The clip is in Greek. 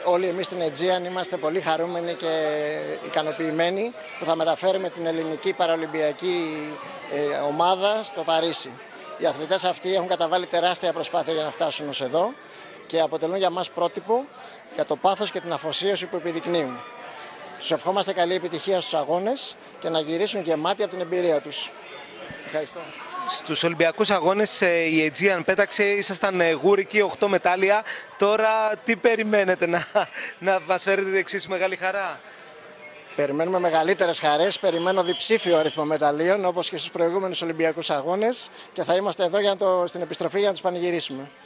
όλοι εμείς στην Aegean είμαστε πολύ χαρούμενοι και ικανοποιημένοι που θα μεταφέρουμε την ελληνική παραολυμπιακή ομάδα στο Παρίσι. Οι αθλητές αυτοί έχουν καταβάλει τεράστια προσπάθεια για να φτάσουν ως εδώ και αποτελούν για μας πρότυπο για το πάθος και την αφοσίωση που επιδεικνύουν. Τους ευχόμαστε καλή επιτυχία στους αγώνες και να γυρίσουν γεμάτοι από την εμπειρία τους. Ευχαριστώ. Στους Ολυμπιακούς Αγώνες η Aegean πέταξε, ήσασταν γούρικοι, 8 μετάλλια. Τώρα τι περιμένετε, να μας φέρετε εξίσου μεγάλη χαρά? Περιμένουμε μεγαλύτερες χαρές, περιμένω διψήφιο αριθμό μεταλλίων όπως και στους προηγούμενους Ολυμπιακούς Αγώνες και θα είμαστε εδώ στην επιστροφή για να τους πανηγυρίσουμε.